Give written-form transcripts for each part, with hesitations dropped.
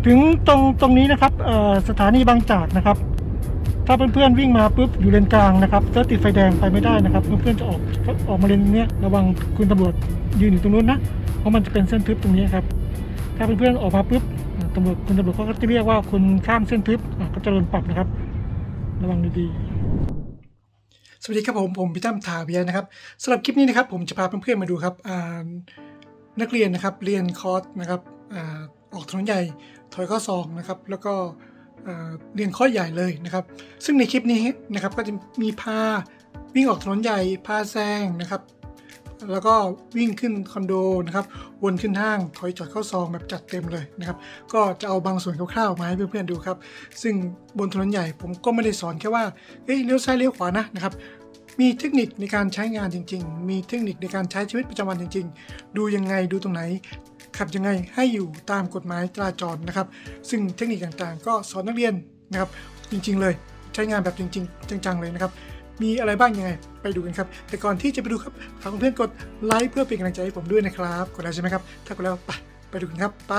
ถึงตรงนี้นะครับสถานีบางจากนะครับถ้าเพื่อนๆวิ่งมาปุ๊บอยู่เลนกลางนะครับแล้วติดไฟแดงไปไม่ได้นะครับเพื่อนๆจะออกมาเลนนี้ระวังคุณตำรวจยืนอยู่ตรงนู้นนะเพราะมันจะเป็นเส้นทึบตรงนี้ครับถ้าเพื่อนๆออกมาปุ๊บคุณตำรวจเขาก็จะเรียกว่าคุณข้ามเส้นทึบก็จะโดนปรับนะครับระวังดีๆสวัสดีครับผมพี่ตั้มถาเบียนะครับสำหรับคลิปนี้นะครับผมจะพาเพื่อนๆมาดูครับนักเรียนนะครับเรียนคอร์สนะครับออกถนนใหญ่ถอยข้อศอกนะครับแล้วก็เรียนคอร์สใหญ่เลยนะครับซึ่งในคลิปนี้นะครับก็จะมีพาวิ่งออกถนนใหญ่พาแซงนะครับแล้วก็วิ่งขึ้นคอนโดนะครับวนขึ้นห้างถอยจอดเข้าซองแบบจัดเต็มเลยนะครับก็จะเอาบางส่วนคร่าวๆมาให้เพื่อนๆดูครับซึ่งบนถนนใหญ่ผมก็ไม่ได้สอนแค่ว่าเลี้ยวซ้ายเลี้ยวขวานะครับมีเทคนิคในการใช้งานจริงๆมีเทคนิคในการใช้ชีวิตประจำวันจริงๆดูยังไงดูตรงไหนขับยังไงให้อยู่ตามกฎหมายจราจรนะครับซึ่งเทคนิคต่างๆก็สอนนักเรียนนะครับจริงๆเลยใช้งานแบบจริงๆจังๆเลยนะครับมีอะไรบ้างยังไงไปดูกันครับแต่ก่อนที่จะไปดูครับฝากเพื่อนๆกดไลค์เพื่อเป็นกำลังใจให้ผมด้วยนะครับกดแล้วใช่ไหมครับถ้ากดแล้วไปดูกันครับไป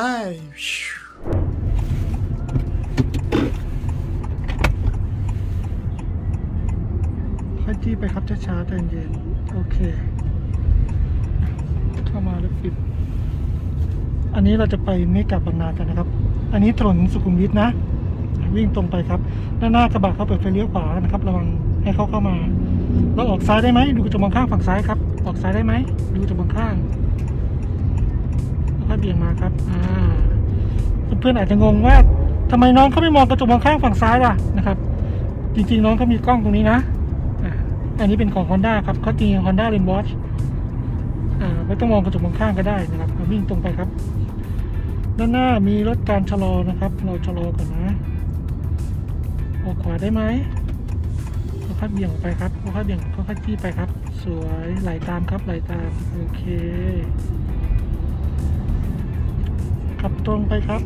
ค่อยจี้ไปครับช้าๆใจเย็นโอเคเข้ามาแล้วปิดอันนี้เราจะไปเมกะบางนากันนะครับอันนี้ถนนสุขุมวิทนะวิ่งตรงไปครับด้านหน้ากระบะเขาเปิดไฟเลี้ยวขวานะครับระวังให้เข้ามาเราออกซ้ายได้ไหมดูกระจกมองข้างฝั่งซ้ายครับออกซ้ายได้ไหมดูกระจกมองข้างแล้วก็เบี่ยงมาครับเพื่อนๆอาจจะงงว่าทำไมน้องเขาไม่มองกระจกมองข้างฝั่งซ้ายล่ะนะครับจริงๆน้องเขามีกล้องตรงนี้นะอันนี้เป็นของ Honda ครับเขาจริง Honda Rain Watch ไม่ต้องมองกระจกมองข้างก็ได้นะครับวิ่งตรงไปครับด้านหน้ามีรถการชะลอนะครับเราชะลอก่อนนะออกขวาได้ไหมค่อยเบี่ยงออกไปครับค่อยเบี่ยงค่อยจี้ไปครับสวยไหลตามครับไหลตามโอเคขับตรงไปครับ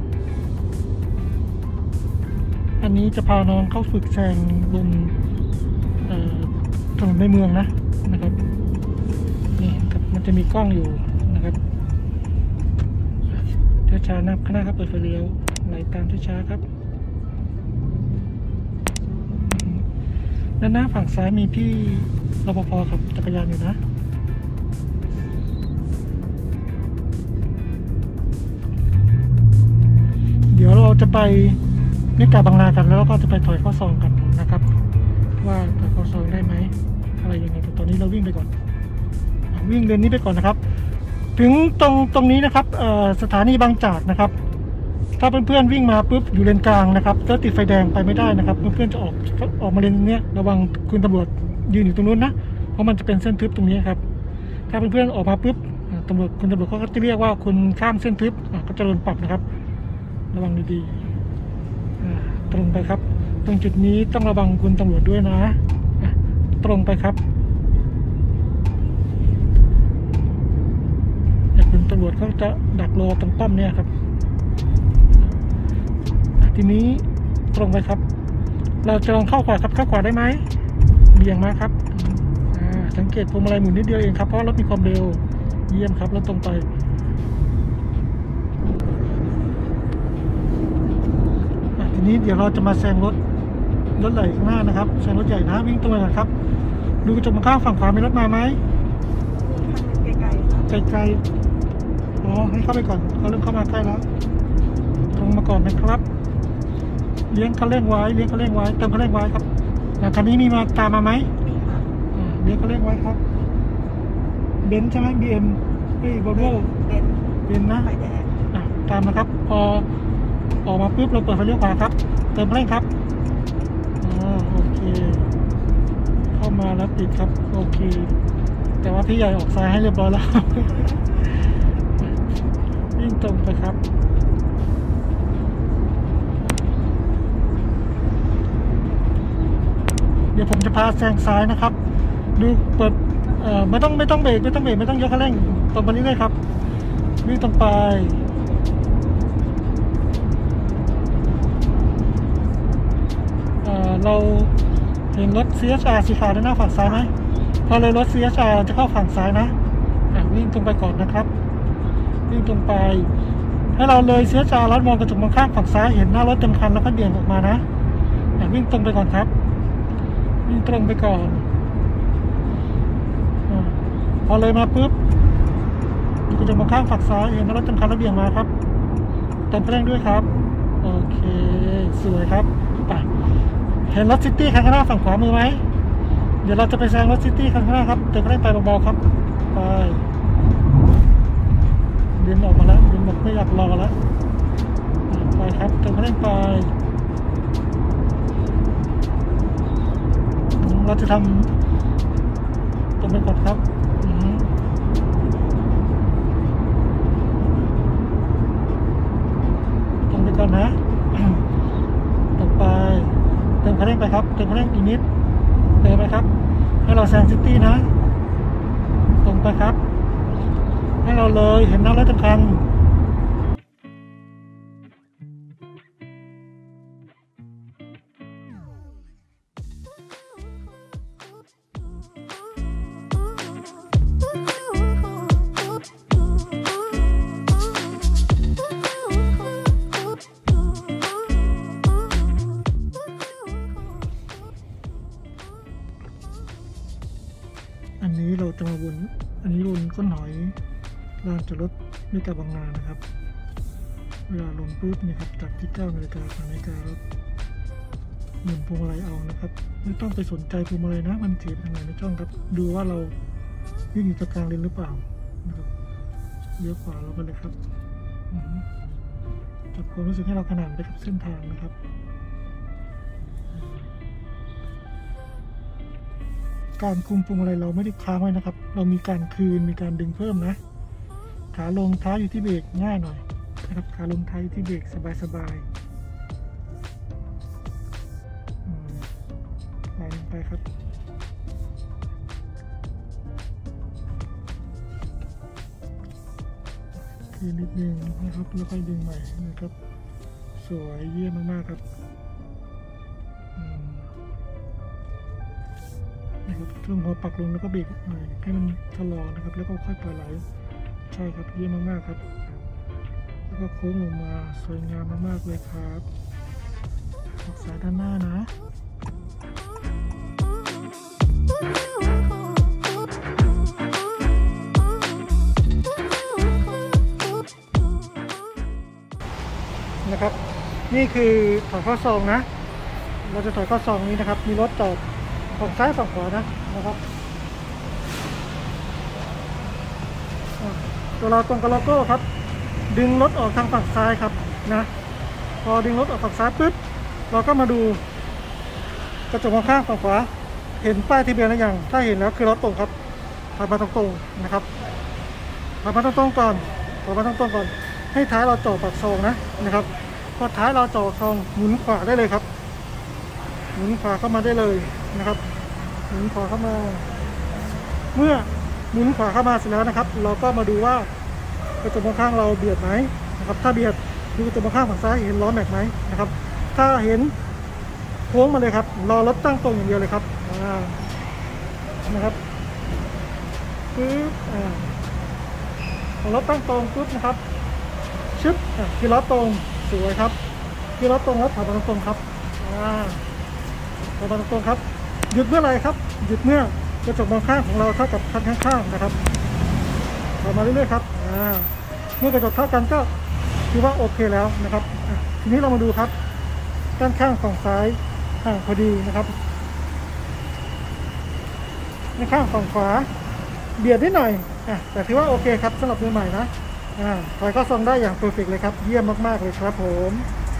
อันนี้จะพาน้องเข้าฝึกแซงบนถนนในเมืองนะครับนี่ครับมันจะมีกล้องอยู่นะครับช้าๆนะครับข้างหน้าครับเปิดไฟเลี้ยวไหลตามช้าๆครับด้านหน้าฝั่งซ้ายมีพี่รปภขับจักรยานอยู่นะเดี๋ยวเราจะไปเมกะบางนากันแล้วก็จะไปถอยข้อซองกันนะครับว่าถอยข้อซองได้ไหมอะไรยังไงแต่ตอนนี้เราวิ่งไปก่อนวิ่งเลนนี้ไปก่อนนะครับถึงตรงนี้นะครับสถานีบางจากนะครับถ้าเพื่อนๆวิ่งมาปุ๊บอยู่เลนกลางนะครับแล้วติดไฟแดงไปไม่ได้นะครับเพื่อนๆจะออกมาเลนนี้ระวังคุณตำรวจยืนอยู่ตรงนู้นนะเพราะมันจะเป็นเส้นทึบตรงนี้ครับถ้าเพื่อนๆออกมาปุ๊บคุณตำรวจเขาก็จะเรียกว่าคุณข้ามเส้นทึบก็จะโดนปรับนะครับระวังดีๆตรงไปครับตรงจุดนี้ต้องระวังคุณตำรวจด้วยนะตรงไปครับคุณตำรวจเขาจะดักรอตรงป้อมเนี่ยครับทีนี้ตรงไปครับเราจะลองเข้าขวาครับเข้าขวาได้ไหมเบี่ยงมาครับสังเกตพวงมาลัยหมุนนิดเดียวเองครับเพราะรถมีความเร็วเยี่ยมครับแล้วตรงไปทีนี้เดี๋ยวเราจะมาแซงรถใหญ่ข้างหน้านะครับแซงรถใหญ่นะวิ่งตรงไปนะครับดูกระจกมองข้างฝั่งขวามีรถมาไหมไกลให้เข้าไปก่อนเขาเริ่มเข้ามาใกล้แล้วตรงมาก่อนนะครับเลี้ยงคันเร่งไว้เติมคันเร่งไว้ครับคันนี้มีมาตามมาไหมเลี้ยงคันเร่งไว้ครับเบนซ์ใช่ไหม BM โวลโว่เบนซ์นะตามนะครับพอออกมาปุ๊บเราเปิดไฟเลี้ยวขวาครับเติมคันเร่งครับโอเคเข้ามาแล้วปิดครับโอเคแต่ว่าพี่ใหญ่ออกซ้ายให้เรียบร้อยแล้ววิ่งตรงไปครับเดี๋ยวผมจะพาแซงซ้ายนะครับดูเปิดไม่ต้องเบรกไม่ต้องยกคันเร่งตรงไปเรื่อยๆครับวิ่งตรงไปเราเห็นรถ CHR สีขาวด้านหน้าฝั่งซ้ายไหมพอเลยรถ CHR จะเข้าฝั่งซ้ายนะวิ่งตรงไปก่อนนะครับวิ่งตรงไปให้เราเลยเสียจาแล้วมองกระจกมองข้างฝั่งซ้ายเห็นหน้ารถเต็มคันแล้วก็เบี่ยงออกมานะวิ่งตรงไปก่อนครับวิ่งตรงไปก่อนพอเลยมาปุ๊บดูกระจกมองข้างฝั่งซ้ายเห็นหน้ารถเต็มคันแล้วเบี่ยงมาครับเติมเร่งด้วยครับโอเคสวยครับไปเห็นรถซิตี้คันข้างหน้าฝั่งขวามือไหมเดี๋ยวเราจะไปแซงรถซิตี้คันข้างหน้าครับเติมเร่งไปเบาๆครับไปเดินออกมาแล้วเดินบอกไม่อยากรอแล้วไปครับเติมเร่งไปเราจะทำตรงไปก่อนครับตรงไปก่อนนะต่อไปเติมคันเร่งไปครับเติมคันเร่งอีกนิดเติมไปครับให้เราแซงซิตี้นะตรงไปครับให้เราเลยเห็นหน้ารถเต็มคันอันนี้เราจะมาวนอันนี้วนก้นหอยลานจอดรถไม่กลับบางนานะครับเวลาลงปุ๊บนี่ครับจากที่9 นาฬิกา 3 นาฬิการถหมุนพวงมาลัยเอานะครับไม่ต้องไปสนใจพวงมาลัยนะมันถีบทางไหนไม่ต้องครับดูว่าเราวิ่งอยู่ตรงกลางเลนหรือเปล่านะครับเลี้ยวขวาเราไปเลยครับจับความรู้สึกให้เราขนานไปกับเส้นทางนะครับการคุมพวงมาลัยเราไม่ได้ค้างไว้นะครับเรามีการคืนมีการดึงเพิ่มนะขาลงท้ายอยู่ที่เบรกง่ายหน่อยนะครับขาลงท้ายอยู่ที่เบรกสบายไหลลงไปครับคืนนิดนึงนะครับแล้วค่อยดึงใหม่นะครับสวยเยี่ยมมากๆครับช่วงหัวปักลงแล้วก็เบรกหน่อยให้มันชะลอนะครับแล้วก็ค่อยปล่อยไหลใช่ครับเยี่ยมมากๆครับแล้วก็โค้งลงมาสวยงามมากๆเลยครับออกสายด้านหน้านะนะครับนี่คือถอยข้อศอกนะเราจะถอยข้อศอกนี้นะครับมีรถจอดฝั่งซ้ายฝั่งขวานะครับตัวเราตรงกับโลโก้ครับดึงรถออกทางฝั่งซ้ายครับนะพอดึงรถออกฝั่งซ้ายปุ๊บเราก็มาดูกระจกมองข้างฝั่งขวาเห็นป้ายทะเบียนหรือยังถ้าเห็นแล้วคือรถตรงครับถอยมาตรงๆนะครับถอยมาตรงๆก่อนถอยมาตรงๆก่อนให้ท้ายเราจ่อปากซองนะครับพอท้ายเราจ่อซองหมุนขวาได้เลยครับหมุนขวาเข้ามาได้เลยนะครับหมุนขวาเข้ามาเมื่อหมุนขวาเข้ามาเสร็จแล้วนะครับเราก็มาดูว่ากระจกมองข้างเราเบียดไหมนะครับถ้าเบียดดูกระจกมองข้างฝั่งซ้ายเห็นล้อแม็กไหมนะครับถ้าเห็นโค้งมาเลยครับรอรถตั้งตรงอย่างเดียวเลยครับนะครับปึ๊บพอรถตั้งตรงปุ๊บนะครับชึบคือรถตรงสวยครับคือรถตรงแล้วถอยมาตรงครับถอยมาตรงครับหยุดเมื่อไรครับหยุดเมื่อกระจกมองข้างของเราเท่ากับคันข้างๆนะครับถอยมาเรื่อยๆครับเมื่อกระจกเท่ากันก็ถือว่าโอเคแล้วนะครับทีนี้เรามาดูครับด้านข้างฝั่งซ้ายห่างพอดีนะครับด้านข้างฝั่งขวาเบียดนิดหน่อยแต่ถือว่าโอเคครับสำหรับมือใหม่นะถอยเข้าทรงได้อย่างเพอร์เฟกต์เลยครับเยี่ยมมากๆเลยครับผม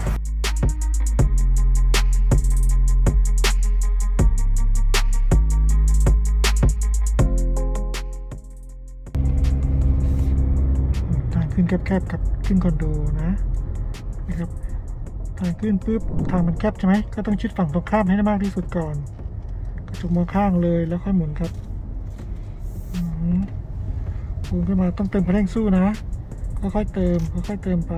ทางขึ้นแคบๆกับขึ้นคอนโดนะครับทางขึ้นปุ๊บทางมันแคบใช่ไหมก็ต้องชิดฝั่งตรงข้ามให้ได้มากที่สุดก่อนกระจกมองข้างเลยแล้วค่อยหมุนครับปูนขึ้นมาต้องเติมคันเร่งสู้นะค่อยๆเติมค่อยๆเติมไป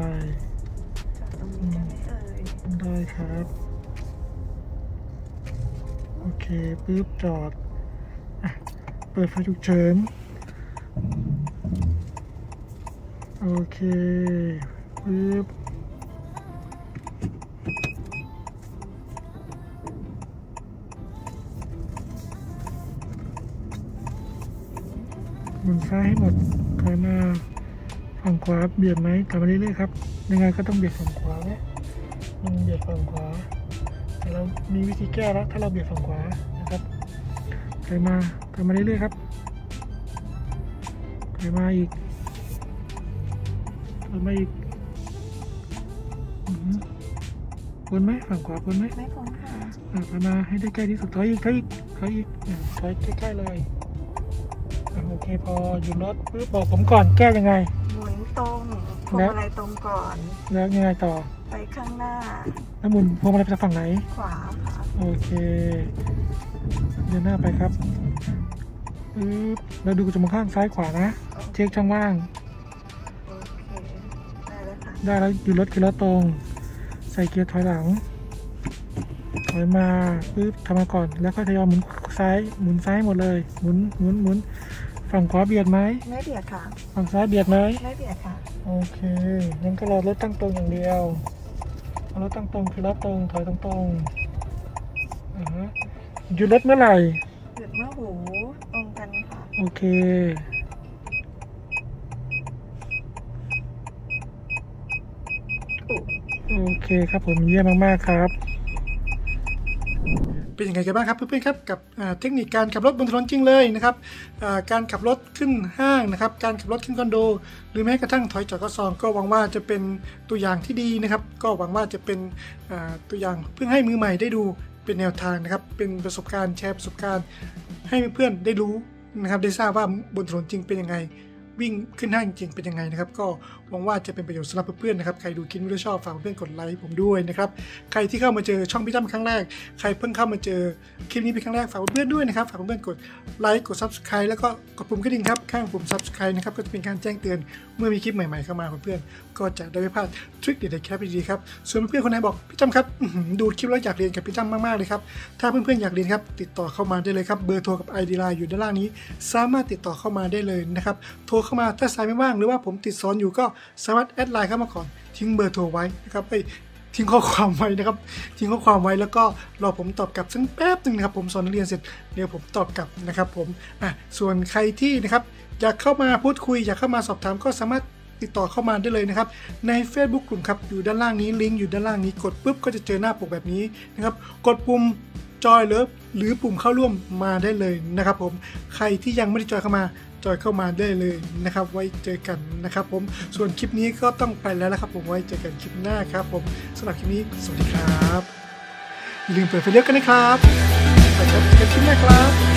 ได้ครับโอเคปุ๊บจอดเปิดไฟฉุกเฉินโอเคปึ๊บหมุนซ้ายให้หมดถอยมาฝั่งขวาเบียดไหมกลับมาเรื่อยๆครับยังไงก็ต้องเบียดฝั่งขวาเนี่ยมันเบียดฝั่งขวาแต่เรามีวิธีแก้แล้วถ้าเราเบียดฝั่งขวานะครับถอยมาเรื่อยๆครับถอยมาอีกพ้นไหมฝั่งขวาพ้นไหมไม่พ้นค่ะถอยมาให้ได้ใกล้ที่สุดถอยอีกถอยใกล้ๆเลยโอเคพอหยุดรถปึ๊บบอกผมก่อนแก้ยังไงหมุนตรงพวงมาลัยตรงก่อนแล้วยังไงต่อไปข้างหน้าแล้วหมุนพวงมาลัยไปฝั่งไหนขวาค่ะโอเคเดินหน้าไปครับปึ๊บเราดูกระจกมองข้างซ้ายขวานะเช็คช่องว่างโอเคได้แล้วค่ะได้แล้วหยุดรถคือรถตรงใส่เกียร์ถอยหลังถอยมาปึ๊บทำมาก่อนแล้วก็ทยอยหมุนซ้ายหมดเลยหมุนฝั่งขวาเบียดไหมไม่เบียดค่ะฝั่งซ้ายเบียดไหมไม่เบียดค่ะโอเคงั้นก็รอรถตั้งตรงอย่างเดียวรถตั้งตรงคือรถตรงถอยตรงหยุดรถเมื่อไหร่หยุดเมื่อหูตรงกันค่ะโอเคครับผมเยี่ยมมากๆครับเป็นยังไงกันบ้างครับเพื่อนๆครับกับเทคนิคการขับรถบนถนนจริงเลยนะครับการขับรถขึ้นห้างนะครับการขับรถขึ้นคอนโดหรือแม้กระทั่งถอยจอดก็ซองก็หวังว่าจะเป็นตัวอย่างที่ดีนะครับก็หวังว่าจะเป็นตัวอย่างเพื่อให้มือใหม่ได้ดูเป็นแนวทางนะครับเป็นประสบการณ์แชร์ประสบการณ์ให้เพื่อนๆได้รู้นะครับได้ทราบว่าบนถนนจริงเป็นยังไงวิ่งขึ้นห้างจริงเป็นยังไงนะครับก็หวังว่าจะเป็นประโยชน์สำหรับเพื่อนๆนะครับใครดูคลิปวิดีโอชอบฝากเพื่อนๆกดไลค์ผมด้วยนะครับใครที่เข้ามาเจอช่องพี่ตั้มครั้งแรกใครเพิ่งเข้ามาเจอคลิปนี้เป็นครั้งแรกฝากเพื่อนๆด้วยนะครับฝากเพื่อนๆกดไลค์กด Subscribe แล้วก็กดปุ่มกระดิ่งครับข้างปุ่ม Subscribe นะครับก็จะเป็นการแจ้งเตือนเมื่อมีคลิปใหม่ๆเข้ามาเพื่อนๆก็จะได้ไม่พลาดทริคเด็ดๆแค่ดีๆครับส่วนเพื่อนๆคนไหนบอกพี่ตั้มครับดูคลิปแล้วอยากเรียนกับพี่ตั้มมากๆเลยครับถ้าเพื่อนๆอยากเรียนครับติดต่อเข้ามาได้เลยครับเบอร์โทรกับ ID Line อยู่ด้านล่างนี้สามารถติดต่อเข้ามาได้เลยนะครับโทรเข้ามาถ้าสายไม่ว่างหรือว่าผมติดสอนอยู่ก็สามารถแอดไลน์เข้ามาก่อนทิ้งเบอร์โทรไว้นะครับทิ้งข้อความไว้นะครับทิ้งข้อความไว้แล้วก็รอผมตอบกลับสักแป๊บนึงนะครับผมสอนนักเรียนเสร็จเดี๋ยวผมตอบกลับนะครับผมส่วนใครที่นะครับอยากเข้ามาพูดคุยอยากเข้ามาสอบถามก็สามารถติดต่อเข้ามาได้เลยนะครับใน Facebook กลุ่มครับอยู่ด้านล่างนี้ลิงก์อยู่ด้านล่างนี้กดปุ๊บก็จะเจอหน้าปกแบบนี้นะครับกดปุ่มจอยเลิฟหรือปุ่มเข้าร่วมมาได้เลยนะครับผมใครที่ยังไม่ได้จอยเข้ามาได้เลยนะครับไว้เจอกันนะครับผมส่วนคลิปนี้ก็ต้องไปแล้วนะครับผมไว้เจอกันคลิปหน้าครับผมสำหรับคลิปนี้สวัสดีครับอย่าลืมเปิดไฟเลี้ยวกันนะครับไปเจอกันคลิปหน้าครับ